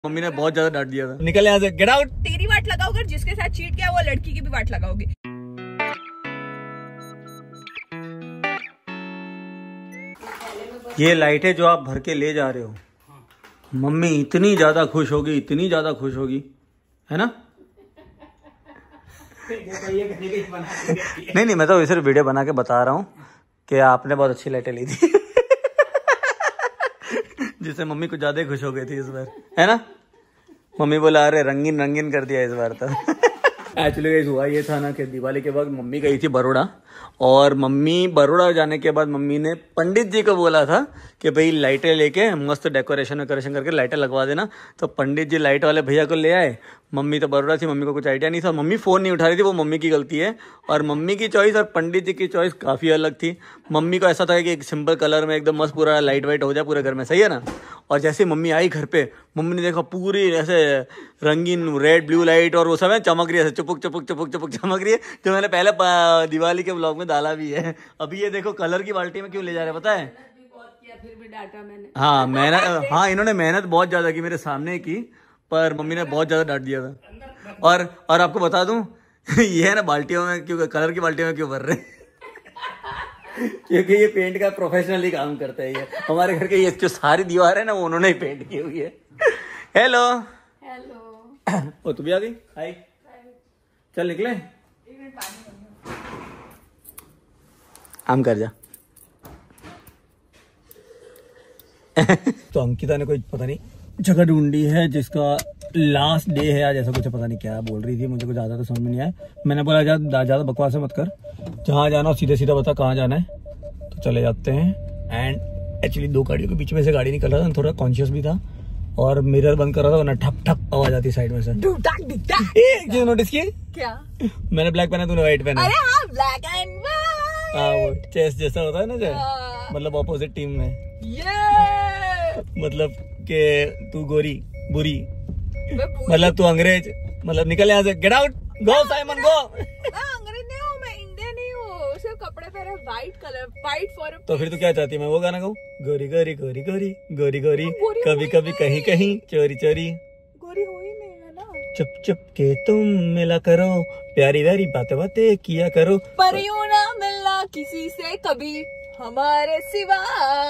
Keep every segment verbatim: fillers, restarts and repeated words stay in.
Mummy ने बहुत ज्यादा डांट दिया था। निकल यहाँ से, गेट आउट। तेरी वाट लगाओगे, जिसके साथ चीट किया वो लड़की की भी वाट लगाओगे। ये लाइटें जो आप भर के ले जा रहे हो, मम्मी इतनी ज्यादा खुश होगी, इतनी ज्यादा खुश होगी, है ना? नहीं नहीं, मैं तो सिर्फ वीडियो बना के बता रहा हूँ कि आपने बहुत अच्छी लाइटें ली थी। जिससे मम्मी कुछ ज्यादा खुश हो गई थी इस बार, है ना? मम्मी बोला अरे रंगीन रंगीन कर दिया इस बार तो। एक्चुअली हुआ ये था ना कि दिवाली के वक्त मम्मी गई थी बड़ौदा, और मम्मी बड़ौदा जाने के बाद मम्मी ने पंडित जी को बोला था कि भाई लाइटें लेके मस्त डेकोरेशन वेकोरेशन करके लाइटें लगवा देना। तो पंडित जी लाइट वाले भैया को ले आए। मम्मी तो बड़ौदा थी, मम्मी को कुछ आइडिया नहीं था, मम्मी फ़ोन नहीं उठा रही थी, वो मम्मी की गलती है। और मम्मी की चॉइस और पंडित जी की चॉइस काफ़ी अलग थी। मम्मी को ऐसा था कि एक सिंपल कलर में एकदम मस्त पूरा लाइट वाइट हो जाए पूरे घर में, सही है ना? और जैसे मम्मी आई घर पे, मम्मी ने देखा पूरी ऐसे रंगीन रेड ब्लू लाइट और वो सब है चमक रही है, चुपुक चुपुक चुपुक चुपुक चमक रही है, जो मैंने पहले दिवाली के ब्लॉग में डाला भी है। अभी ये देखो कलर की बाल्टी में क्यों ले जा रहे पता है? फिर भी डांटा मैंने। हाँ मेहनत, हाँ इन्होंने मेहनत बहुत ज्यादा की मेरे सामने की, पर मम्मी ने बहुत ज्यादा डांट दिया था। और और आपको बता दूं, ये है ना बाल्टियों में क्यों, कलर की बाल्टियों में क्यों भर रहे हैं? क्योंकि ये पेंट का प्रोफेशनली काम करता है। ये हमारे घर के ये जो सारी दीवार है ना वो उन्होंने ही पेंट की हुई है। Hello hello. ओ तू भी आ गई? हाय, चल निकले, हम कर जा। तो अंकिता ने कोई पता नहीं जगह ढूंढी है जिसका लास्ट डे है आज, ऐसा कुछ पता नहीं क्या बोल रही थी, मुझे कुछ ज्यादा तो समझ में नहीं आया। मैंने बोला ज्यादा ज्यादा बकवास मत कर, जहाँ जाना हो सीधे सीधा बता कहाँ जाना है, तो चले जाते हैं। एंड एक्चुअली दो गाड़ियों के बीच में से गाड़ी निकल रहा था, थोड़ा कॉन्शियस भी था, और मिरर बंद कर रहा था वरना ठप ठप आवाज आती साइड में से। एक चीज नोटिस की क्या? मैंने ब्लैक पहना, तूने व्हाइट पहना। अरे हाँ, ब्लैक एंड व्हाइट। हाँ वो चेस जैसा होता है ना, जो मतलब अपोजिट टीम में। ये मतलब के तू गोरी बुरी, मतलब तू अंग्रेज, मतलब निकल यहाँ से, get out, go Simon go. मैं अंग्रेज नहीं हूँ, मैं इंडियन नहीं हूँ, सिर्फ कपड़े पहने व्हाइट कलर, व्हाइट फॉर। तो फिर तू क्या चाहती है मैं वो गाना गाऊं? गोरी गोरी गोरी गोरी गोरी गोरी कभी कभी कहीं कहीं चोरी चोरी, गोरी हो ही नहीं है ना। चुप चुप के तुम मिला करो, प्यारी प्यारी बातें बातें किया करो, पर यूं ना मिलना किसी से कभी हमारे सिवा।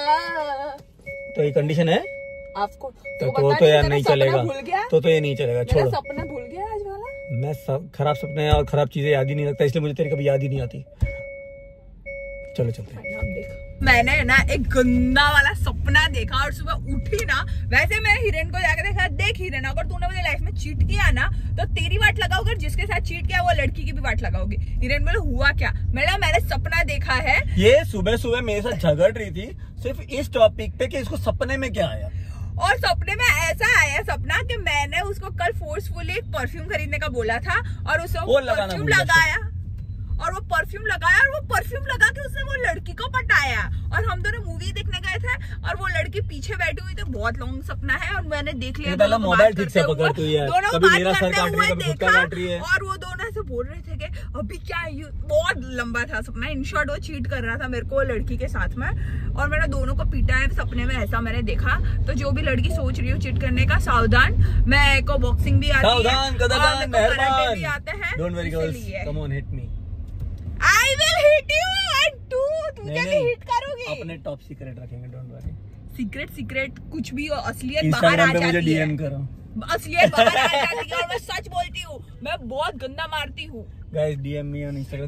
तो ये कंडीशन है आपको तो तो, तो, तो यार नहीं चलेगा, भूल गया तो तो ये नहीं चलेगा, छोड़ो। सपना भूल गया आज वाला। मैं सब खराब सपने और खराब चीजें याद ही नहीं रखता, इसलिए मुझे तेरी कभी याद ही नहीं आती। चलो चलते हैं। मैंने ना एक गंदा वाला सपना देखा और सुबह उठी ना, वैसे मैं हिरेन को जाकर देखा, देख हिरेन अगर तूने मुझे लाइफ में चीट किया ना तो तेरी वाट लगाओगे, जिसके साथ चीट किया वो लड़की की भी वाट लगाओगे। हिरेन बोले हुआ क्या? मैंने मैंने सपना देखा है। ये सुबह सुबह मेरे साथ झगड़ रही थी सिर्फ इस टॉपिक पे कि इसको सपने में क्या आया, और सपने में ऐसा आया सपना कि मैंने उसको कल फोर्सफुली एक परफ्यूम खरीदने का बोला था और उसको परफ्यूम लगाया, और वो परफ्यूम लगाया और वो परफ्यूम लगा के उसने वो लड़की को पटाया, और हम दोनों मूवी देखने गए थे और वो लड़की पीछे बैठी हुई थी। बहुत लॉन्ग सपना है और मैंने देख लिया। पहले मोबाइल ठीक से पकड़ तू यार, दोनों कभी बात मेरा सर करते काट रही हुए है, कभी खुद का देखा, काट रही है, और वो दोनों ऐसे बोल रहे थे कि अभी क्या, बहुत लंबा था सपना। इन शॉर्ट वो चीट कर रहा था मेरे को लड़की के साथ में, और मैंने दोनों को पीटा है सपने में, ऐसा मैंने देखा। तो जो भी लड़की सोच रही हो चीट करने का, सावधान। मैं को बॉक्सिंग भी आती है, सावधान कदरदान मेहरबान, भी आते हैं। Don't worry girls, come on hit me, I will hit you and तू तुझे भी हिट करोगे। अपने टॉप सीक्रेट रखेंगे, डोंट वरी। सीक्रेट सीक्रेट कुछ भी हो, असलियत बाहर आ जाती है। मुझे डीएम करो, असलियत बाहर आ जाती है, और मैं सच बोलती हूँ, मैं बहुत गंदा मारती हूँ। Guys DM me on Instagram.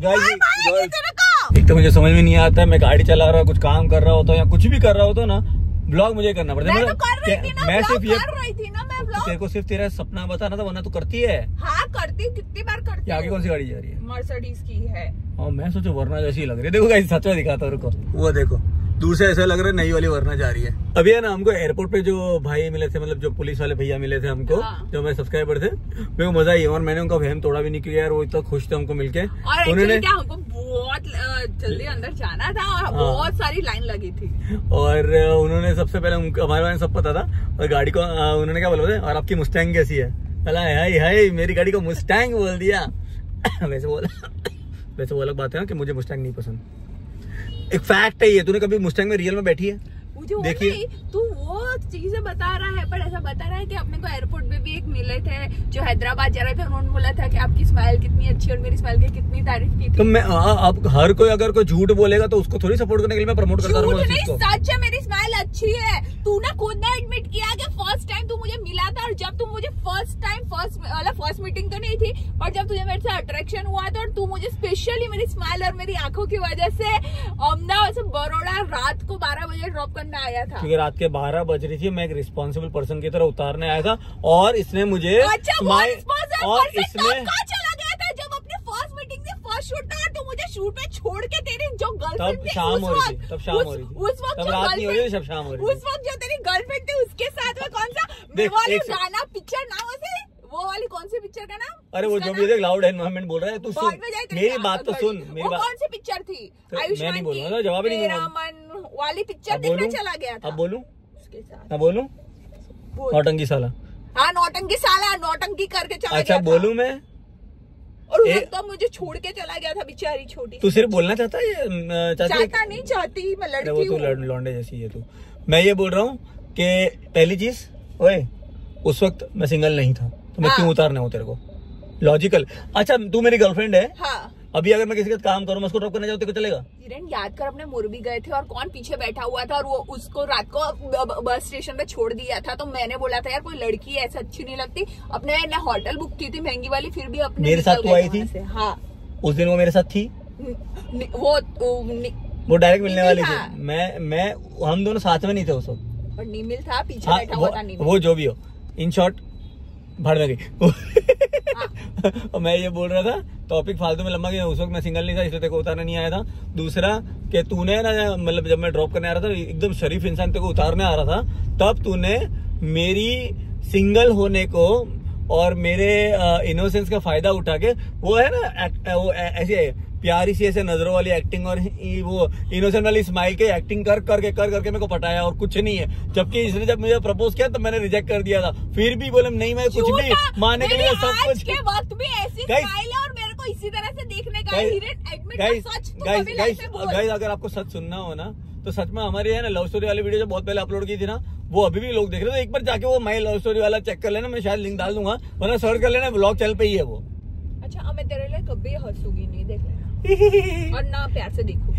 Guys एक तो मुझे समझ में नहीं आता, मैं गाड़ी चला रहा हूँ, कुछ काम कर रहा होता या कुछ भी कर रहा होता ना, ब्लॉग मुझे करना पड़ता है। मैं तो कर रही थी ना, मैं सिर्फ ये कर रही थी ना मैं ब्लॉग। तेरे को सिर्फ तेरा सपना बताना था, वरना तू करती है। हाँ करती हूँ, कितनी बार करती हूँ। आगे कौन सी गाड़ी जा रही है? मर्सिडीज की है। हाँ मैं सोचो वरना जैसी लग रही है। देखो गाइस सच में दिखाता हूँ, रुको, वो देखो दूर से ऐसा लग रहा है नई वाली वरना जा रही है। अभी है ना हमको एयरपोर्ट पे जो भाई मिले थे, मतलब जो पुलिस वाले भैया मिले थे हमको, हाँ। जो हमारे सब्सक्राइबर थे, मेरे को मजा आई और मैंने उनका वहम तोड़ा भी नहीं किया यार, वो इतना खुश थे हमको मिलके। और उन्होंने क्या, हमको बहुत जल्दी अंदर जाना था और बहुत सारी लाइन लगी थी, और उन्होंने सबसे पहले हमारे बारे में सब पता था, और गाड़ी को उन्होंने क्या बोला, और आपकी मुस्टैंग कैसी है? हाय हाय मेरी गाड़ी को मुस्टैंग बोल दिया। वैसे बोला वैसे वो अलग बात है ना कि मुझे मुस्टैंग नहीं पसंद, एक फैक्ट है ये। तूने कभी मुस्टैंग में रियल में बैठी है? मुझे देखिए तू वो चीजें बता रहा है, पर ऐसा बता रहा है कि अपने को एयरपोर्ट पे भी एक मिले थे जो हैदराबाद जा रहे थे, उन्होंने बोला था कि आपकी स्माइल कितनी अच्छी और मेरी स्माइल की कितनी तारीफ की थी। तो मैं अब हर कोई अगर कोई झूठ बोलेगा तो उसको थोड़ी सपोर्ट करने के लिए मैं प्रमोट करता रहूंगा। सच है, मेरी स्माइल अच्छी है। तूने खुद ने एडमिट किया कि फर्स्ट टाइम तू मुझे मिला था, और जब तू मुझे फर्स्ट टाइम फर्स्ट मतलब फर्स्ट मीटिंग तो नहीं थी, पर जब तुझे मेरे से अट्रैक्शन हुआ था और तू मुझे स्पेशली मेरी स्माइल और मेरी आंखों की वजह से अहमदाबाद से बड़ौदा रात को बारह बजे ड्रॉप करने आया था। क्योंकि रात के बारह बज रही थी, मैं एक रिस्पॉन्सिबल पर्सन की तरह उतारने आया था, और इसने मुझे अच्छा, और इसने चला गया था जब अपनी फर्स्ट मीटिंग में फर्स्ट शूट था, तो मुझे शूट पे छोड़ के तेरी जो गर्लफ्रेंड तब शाम हो रही थी, तब शाम हो रही थी, उस वक्त तब रात नहीं हो रही थी, सब शाम हो रही थी। उस वक्त जो तेरी गर्लफ्रेंड थी उसके साथ में कौन सा वाला गाना पिक्चर नाम है वो वाली कौन सी पिक्चर का नाम? अरे वो जो भी देख लाउड एनवायरमेंट बोल रहा है, तू सुन मेरी बात तो सुन। मेरी बात कौन सी पिक्चर थी? मैं नहीं बोलूंगा, जवाब ही नहीं दूंगा। मन वाली पिक्चर देखने चला गया था। अब बोलूं उसके साथ, अब बोलूं नौटंकी साला। हाँ नौटंकी साला, नौटंकी करके चला गया। अच्छा बोलूं मैं? और तो मुझे छोड़ के चला गया था बेचारी छोटी। तू सिर्फ बोलना चाहता है? चाहता नहीं चाहती, मैं लड़की हूँ। तू लौंडे जैसी है तू। मैं ये बोल रहा हूँ कि पहली चीज, ओए उस वक्त मैं सिंगल नहीं था, तो मैं हाँ। क्यों उतारना हूँ तेरे को? लॉजिकल। अच्छा तू मेरी गर्लफ्रेंड है, हाँ। अभी अगर मैं किसी का काम करूँ, मैं उसको ड्रॉप करने जाऊँ, तेरे को चलेगा? याद कर अपने मुरबी गए थे और कौन पीछे बैठा हुआ था और वो उसको रात को बस स्टेशन पे छोड़ दिया था, तो मैंने बोला था यार कोई लड़की ऐसे अच्छी नहीं लगती। अपने ने होटल बुक की थी महंगी वाली, फिर भी अपने मेरे साथ तू आई थी। हाँ उस दिन वो मेरे साथ थी, वो वो डायरेक्ट मिलने वाली थी। मैं मैं हम दोनों साथ में नहीं थे उस वक्त, और नीमिल था पीछे हाँ, बैठा हुआ था नीमिल। वो जो भी हो, इन शॉर्ट भाड़ में गई। और मैं ये बोल रहा था टॉपिक फालतू में लंबा गया, उस वक्त मैं सिंगल नहीं था इसलिए तेरे को उतारना नहीं आया था। दूसरा कि तूने ना मतलब जब मैं ड्रॉप करने आ रहा था, एकदम शरीफ इंसान तेरे को उतारने आ रहा था, तब तूने मेरी सिंगल होने को और मेरे इनोसेंस का फायदा उठा के वो है ना वो ऐसे प्यारी सी ऐसे नजरों वाली एक्टिंग और वो इनोसेंट वाली स्माइल के एक्टिंग कर करके कर करके मेरे को पटाया और कुछ नहीं है। जबकि इसने जब मुझे प्रपोज किया तो मैंने रिजेक्ट कर दिया था, फिर भी बोले नहीं मैं कुछ भी मानने के लिए सब कुछ के वक्त भी ऐसी स्माइल है और मेरे को इसी तरह से देखने का गाइस गाइस गाइस अगर आपको सच सुनना हो ना तो सच में हमारी है ना लव स्टोरी वाली वीडियो जो बहुत पहले अपलोड की थी ना, वो अभी भी लोग देख रहे थे। एक बार जाके वो माई लव स्टोरी वाला चेक कर लेना, मैं शायद लिंक डाल दूंगा, वरना सर्च कर लेना, ब्लॉग चल पे ही है वो। अच्छा मैं तेरे लिए कभी हंसूंगी नहीं, देख लेना और ना प्यार से देखो।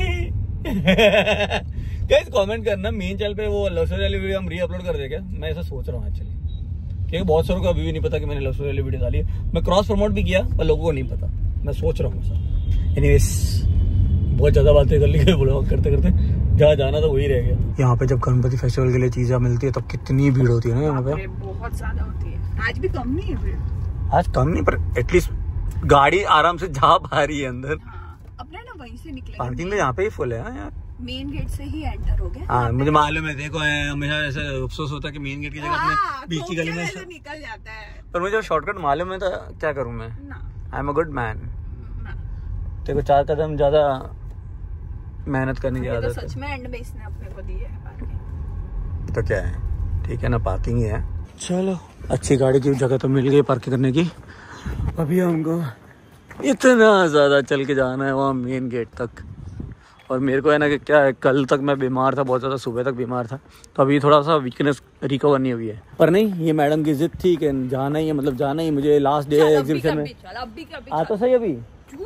गाइस कमेंट करना मेन चैनल पे वो लव स्टोरी वाली वीडियो हम री अपलोड कर देंगे। मैं ऐसा सोच रहा हूँ एक्चुअली, क्योंकि बहुत सारों को अभी भी नहीं पता कि मैंने लव स्टोरी वाली वीडियो डाली है। मैं क्रॉस प्रमोट भी किया पर लोगों को नहीं पता, मैं सोच रहा हूँ। एनीवेज बहुत ज्यादा बातें कर ली ब्लॉग करते करते, जहाँ जाना था वही रह गया। यहाँ पे जब गणपति फेस्टिवल के लिए चीजें मिलती है तब कितनी भीड़ होती है ना यहाँ पे, बहुत ज्यादा होती है। आज भी कम नहीं है भीड़, आज कम नहीं पर एटलीस्ट गाड़ी आराम से जा पा रही है अंदर। हाँ, अपने ना वहीं से निकले, पार्किंग में यहाँ पे ही फुल है यार, मेन गेट से ही एंटर हो गया। हाँ मुझे मालूम है, देखो हमेशा ऐसा अफसोस होता है कि मेन गेट की जगह अपने बीच की गली में निकल जाता है, पर मुझे शॉर्टकट मालूम है तो क्या करूँ मैं। I am a good man. देखो चार कदम ज्यादा मेहनत करने की आदत है। सच में एंड में इसने अपने को दी है पार्किंग, तो क्या है, ठीक है ना, पार्किंग ही है। चलो अच्छी गाड़ी की जगह तो मिल गई पार्किंग करने की। अभी हमको इतना ज़्यादा चल के जाना है वहाँ मेन गेट तक, और मेरे को है ना कि क्या है, कल तक मैं बीमार था बहुत ज़्यादा, सुबह तक बीमार था, तो अभी थोड़ा सा वीकनेस रिकवर नहीं हुई है। पर नहीं, ये मैडम की जिद थी कि जाना ही है, मतलब जाना ही, मुझे लास्ट डे है एग्जीबिशन में। आ तो सही अभी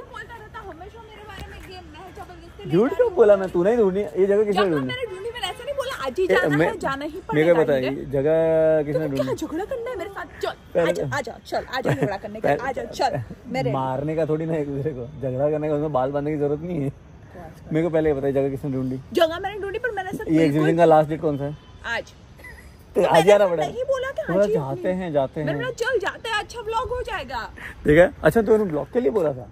झूठ क्यों बोला मैं, तूने ही ढूंढी ये जगह, किसने ढूंढी? आज ही जाना है, जाना ही पड़ेगा। मेरे को पता है जगह किसने ढूंढी। क्या झगड़ा करना है मेरे साथ? चल आजा आजा चल आजा झगड़ा करने का, आजा चल मेरे मारने का थोड़ी ना एक दूसरे को, झगड़ा करने का उसमें बाल बांधने की जरूरत नहीं है। मेरे को पहले पता है जगह किसने ढूंढी। जगह मैंने ढूंढी पर मैंने ये एग्जीबिशन का लास्ट डेट कौन सा है? आज। तो आज जाना पड़ेगा। नहीं बोला कि आज जाते हैं जाते हैं मैंने चल जाते हैं, अच्छा ब्लॉग हो जाएगा। ठीक है अच्छा, तो ब्लॉग के लिए बोला था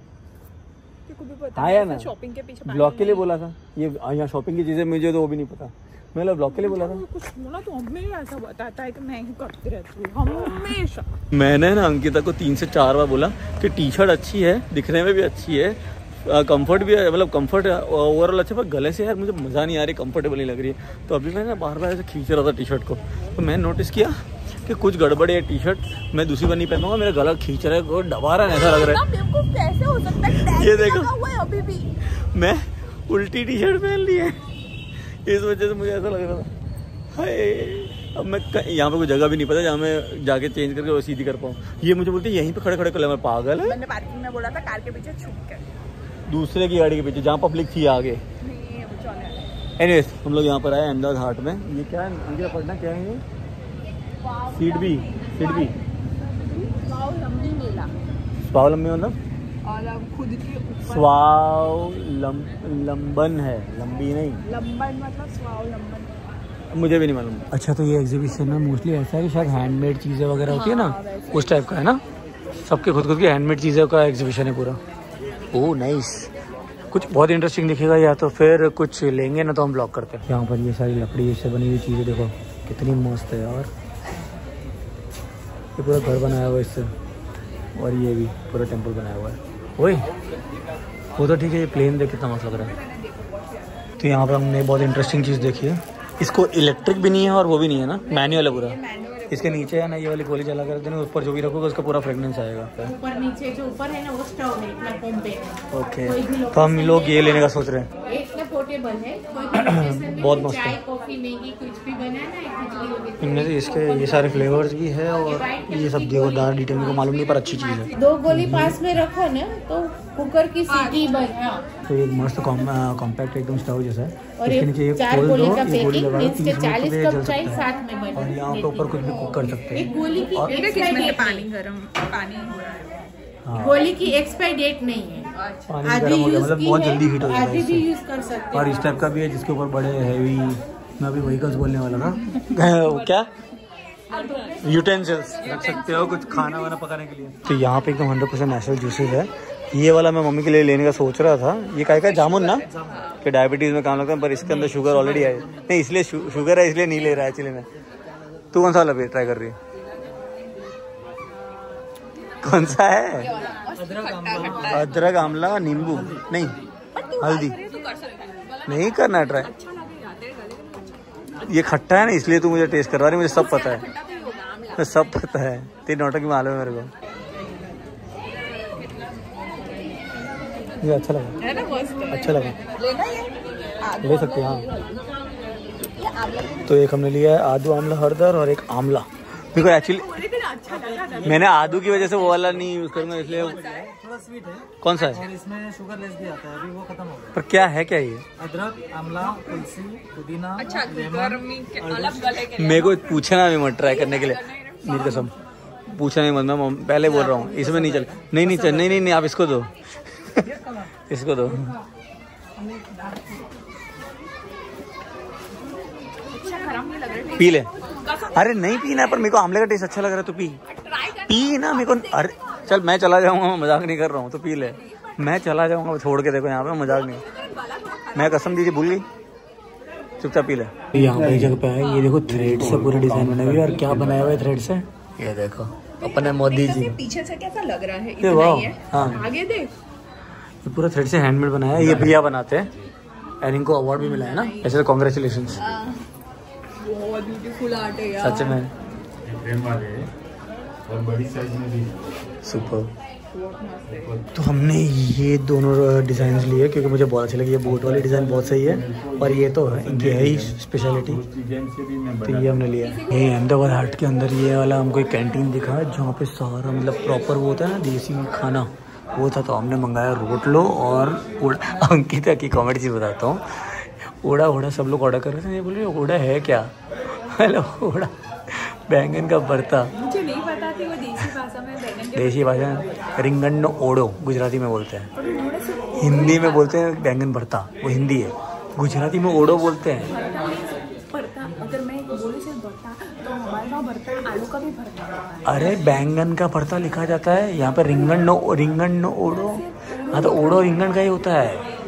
आया ना, शॉपिंग के पीछे ब्लॉग के लिए बोला था। ये यहाँ शॉपिंग की चीजें मुझे तो वो भी नहीं पता, मैं ब्लॉग के लिए बोला था। कुछ बोला तो हमें ऐसा बताता है कि मैं ही करती रहती हूँ हमेशा। मैंने ना अंकिता को तीन से चार बार बोला कि टी शर्ट अच्छी है, दिखने में भी अच्छी है, कंफर्ट भी है, मतलब कंफर्ट ओवरऑल अच्छा, पर गले से यार मुझे मज़ा नहीं आ रही, कंफर्टेबल नहीं लग रही है। तो अभी मैंने बार बार ऐसे खींच रहा था टी शर्ट को, तो मैंने नोटिस किया कि कुछ गड़बड़ है टी शर्ट, मैं दूसरी बार नहीं पहनूंगा, मेरा गला खींच रहा है, वो दबा रहा है, ऐसा लग रहा है। कैसे हो सकता है? ये देखो अभी भी मैं उल्टी टी शर्ट पहन ली है, इस वजह से मुझे ऐसा लग रहा था हाय अब मैं यहाँ पे कोई जगह भी नहीं पता जहाँ मैं जाके चेंज करके वो सीधी कर पाऊँ। ये मुझे बोलते यहीं पे खड़े खड़े कर, मैं पागल है। मैंने पार्किंग में बोला था कार के पीछे छुप कर, दूसरे की गाड़ी के पीछे जहाँ पब्लिक थी आगे। एनीवेज हम लोग यहाँ पर आए अहमदाबाद हाट में। ये क्या है अंकिता पढ़ना क्या है ये? सीट भी सीट भी स्वावलंबी मतलब और खुद की स्वावलंबन है, लंबी नहीं। लंबन मतलब स्वावलंबन मुझे भी नहीं मालूम। अच्छा तो ये एग्जीबिशन में मोस्टली ऐसा है कि शायद हैंडमेड चीज़ें वगैरह होती है ना, उस टाइप का है ना। सबके खुद खुद की हैंडमेड चीज़ों का एग्जीबिशन है पूरा। ओह नाइस, कुछ बहुत इंटरेस्टिंग दिखेगा या तो फिर कुछ लेंगे ना तो हम ब्लॉग करते हैं। यहाँ पर ये सारी लकड़ी से बनी हुई चीज़ें देखो कितनी मस्त है यार। ये पूरा घर बनाया हुआ है इससे, और ये भी पूरा टेम्पल बनाया हुआ है। ओए वो तो ठीक है, ये प्लेन देख कितना मस्त लग रहा है। तो यहाँ पर हमने बहुत इंटरेस्टिंग चीज़ देखी है। इसको इलेक्ट्रिक भी नहीं है और वो भी नहीं है ना, मैनुअल है पूरा। इसके नीचे है ना ये वाली गोली चला कर देना, ऊपर जो भी रखोगे उसका पूरा फ्रेगनेंस आएगा। ऊपर नीचे जो ऊपर है ना वो स्टोव है प्लेटफॉर्म पे। ओके तो हम लोग ये लेने का सोच रहे हैं। एक ना पोर्टेबल है, बहुत मस्त चाय है। कॉफी मैगी कुछ भी बनाना है कुछ भी होगी। इनमें से इसके ये सारे फ्लेवर्स भी है और ये सब देखो दार डिटेल में को मालूम नहीं पर अच्छी चीज़ है। दो गोली पास में रखो ना तो कुकर की सीटी बन। तो ये मस्त कॉम्पैक्ट एकदम स्टोव जैसा है। और इसके नीचे ये चार खोल गोली दो, का ये गोली पैकेट लगा दो, मीन्स के तीस मिनट चालीस तो ये कप जल चाय सकता है। साथ में बन। और यहाँ पे ऊपर कुछ भी कुक कर सकते हैं। एक गोली की एक्सपायरी डेट पानी गरम पानी हो रहा है। हाँ गोली की एक्सपायरी डेट नहीं है, पानी गर्म हो गया मतलब बहुत जल्दी हीट हो जाएगा आधी भी इससे। यूज कर सकते और इस टाइप का भी है जिसके ऊपर बड़े हैवी, मैं अभी व्हीकल्स बोलने वाला था क्या यूटेंसिल्स रख सकते हो कुछ खाना वाना पकाने के लिए। तो यहाँ पे एकदम हंड्रेड परसेंट नेचुरल जूसेस है। ये वाला मैं मम्मी के लिए लेने का सोच रहा था। ये काय का जामुन ना कि डायबिटीज में काम लगता है, पर इसके अंदर शुगर ऑलरेडी है नहीं, इसलिए शुगर है इसलिए नहीं ले रहा है एक्चुअली में। तू कौन सा वाला भी ट्राई कर रही है? कौन सा है? अदरक आंवला नींबू नहीं हल्दी नहीं करना ट्राई। ये खट्टा है ना इसलिए तू मुझे टेस्ट करवा रही, मुझे सब पता है, मुझे सब पता है, तेरी नौटंकी की मालूम है मेरे को। ये अच्छा लगा है ना, मस्त है। अच्छा लगा, लेना ये ले सकते हैं हाँ। तो एक हमने लिया है आदू आंवला हरदर और एक आंवला। देखो एक्चुअली मैंने आदू की वजह से वो वाला नहीं यूज करूंगा इसलिए। थोड़ा स्वीट है। कौन सा है? और इसमें शुगर लेस भी आता है, अभी वो खत्म हो गया। पर क्या है क्या ये? अदरक, आंवला, तुलसी, पुदीना, अच्छा गर्मी के अलग गले के मेरे को पूछना भी मत ट्राई करने के लिए, मेरी कसम पूछना नहीं मत, मैं पहले बोल रहा हूँ इसमें नहीं चल। नहीं नहीं चल नहीं नहीं नहीं आप इसको दो इसको दो। पी ले। अरे नहीं पीना पर मेरे को आंवले का टेस्ट अच्छा लग रहा है तो पी पी ना मेरे को। अरे चल मैं चला जाऊंगा, मैं मजाक नहीं कर रहा हूँ, तो पी ले। मैं चला जाऊंगा छोड़ के, देखो यहाँ पे मजाक नहीं, मैं कसम दीजिए भूल गई, चुपचाप पी ले। यहाँ पे जगह पे है, ये देखो थ्रेड से पूरी डिजाइन बनाई हुई है। और क्या बनाया हुआ है थ्रेड से, ये देखो अपने मोदी जी। पीछे से कैसा लग रहा है, ये इतना वाह, ही है। हाँ आगे देख, ये पूरा थ्रेड से हैंडमेड बनाया है। ये भैया बनाते हैं और इनको अवार्ड भी मिला है ना, ऐसे तो कॉन्ग्रेचुलेशन। बहुत ब्यूटीफुल आर्ट है यार, सच में और बड़ी साइज में भी सुपर। तो हमने ये दोनों डिजाइन लिए क्योंकि मुझे बहुत अच्छे लगे। ये बोट वाली डिजाइन बहुत सही है और ये तो इनकी है ही स्पेशलिटी, तो ये हमने लिया। ये अहमदाबाद हाट के अंदर ये वाला हमको एक कैंटीन दिखा जहाँ पे सारा मतलब प्रॉपर वो होता है ना देसी खाना वो था। तो हमने मंगाया रोटलो और अंकिता की कॉमेडी चीज़ बताता हूँ, ओड़ा ओड़ा सब लोग ऑर्डर कर रहे थे। ये बोल रहे ओड़ा है क्या? हेलो ओड़ा बैंगन का भरता, मुझे नहीं पता थी वो देसी भाषा में बैंगन के देसी भाषा रिंगन नो ओड़ो गुजराती में बोलते हैं, हिंदी में बोलते हैं बैंगन भरता, वो हिंदी है। गुजराती में ओड़ो बोलते हैं। भरता। अगर मैं बोले से भरता तो हमारे वहाँ भरता आलू का भी भरता होता है। अरे बैंगन का भरता लिखा जाता है, यहाँ पे रिंगन नो रिंगन नो ओड़ो। हाँ तो ओड़ो रिंगन का ही होता है।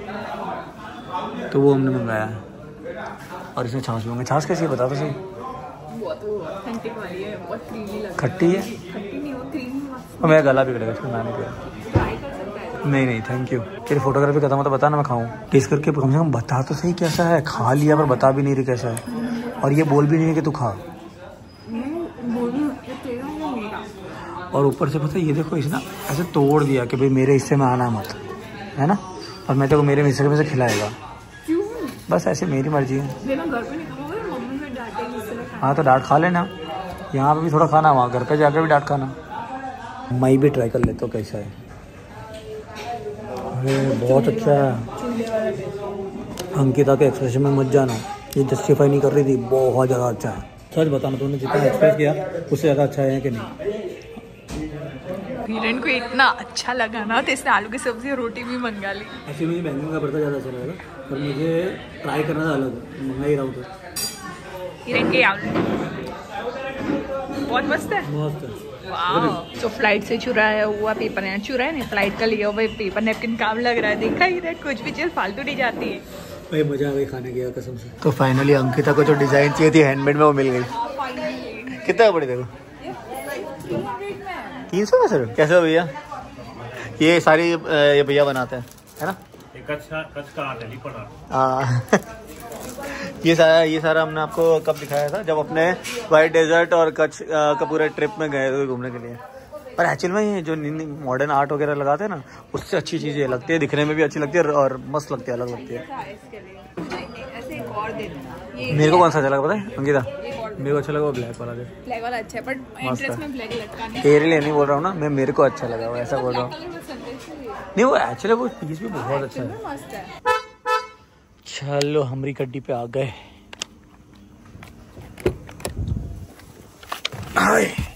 तो वो हमने मंगाया और इसमें छाछ भी मंगाया। छाछ कैसी है बता तो सही। बहुत वो ऑथेंटिक वाली है, बहुत क्रीमी लगती खट्टी है? है। खट्टी नहीं, वो क्रीमी और मेरा गला बिगड़ेगा इसको मैंने किया। ट्राई कर सकता है। नहीं नहीं थैंक यू। तेरी फोटोग्राफी खत्म हो तो बता ना, मैं खाऊं टेस्ट करके कम से कम बता तो सही कैसा है। खा लिया पर बता भी नहीं रही कैसा है, और ये बोल भी नहीं है कि तू खा। और ऊपर से पता है ये देखो इसने ऐसे तोड़ दिया कि भाई मेरे हिस्से में आना मत, है ना। और मैं तो मेरे हिस्से में से खिलाएगा। बस ऐसे मेरी मर्जी है। घर पे नहीं खाओगे, मम्मी से डांटेगी इसलिए। हाँ तो डांट खा लेना, यहाँ पे भी थोड़ा खाना, वहाँ घर पे जाकर भी डांट खाना। मैं भी ट्राई कर लेता हूँ कैसा है। अरे बहुत अच्छा है। अंकिता के एक्सप्रेशन में मत जाना, ये जस्टिफाई नहीं कर रही थी, बहुत ज़्यादा अच्छा है। सच बताना, तुमने जितना एक्सप्रेस किया उससे ज़्यादा अच्छा है कि नहीं? हिरण को इतना अच्छा लगा ना तो इसने आलू की सब्जी और रोटी भी मंगा ली। एक्चुअली मुझे बैंगन का भरता ज़्यादा अच्छा लगा, पर मुझे ट्राई करना था अलग, मंगा ही रहा हूँ तो। हिरण के आलू बहुत मस्त है। मस्त है। वाह। तो फ्लाइट से चुराया हुआ पेपर है, चुराया नहीं, फ्लाइट का लिया हुआ पेपर नैपकिन काम लग रहा है। देखा ही नहीं, कुछ भी चीज़ फालतू नहीं जाती है। भाई मजा आ गई खाने की कसम से। तो फाइनली अंकिता को जो डिजाइन चाहिए थी हैंडमेड में वो मिल गई। कितना पड़ी देखो? तीन सौ में सर कैसे भैया? ये सारी ये भैया बनाते हैं है ना? हाँ ये सारा ये सारा हमने आपको कब दिखाया था, जब अपने वाइट डेजर्ट और कच्छ का पूरे ट्रिप में गए थे घूमने के लिए। पर एक्चुअल में ये जो मॉडर्न आर्ट वगैरह लगाते हैं ना, उससे अच्छी चीज़ें लगती है, दिखने में भी अच्छी लगती है और मस्त लगती है, अलग लगती है। मेरे को कौन सा अच्छा लगा पता है अंकिता? मेरे को अच्छा लगा वो ब्लैक वाला। ब्लैक वाला अच्छा है, बट इंटरेस्ट में ब्लैक लटका नहीं। तेरे लिए नहीं बोल रहा हूँ ना मैं, मेरे को अच्छा लगा वो, ऐसा बोल रहा हूँ। नहीं वो एक्चुअली वो पीस भी बहुत अच्छा है। चलो हमारी गड्डी पे आ गए।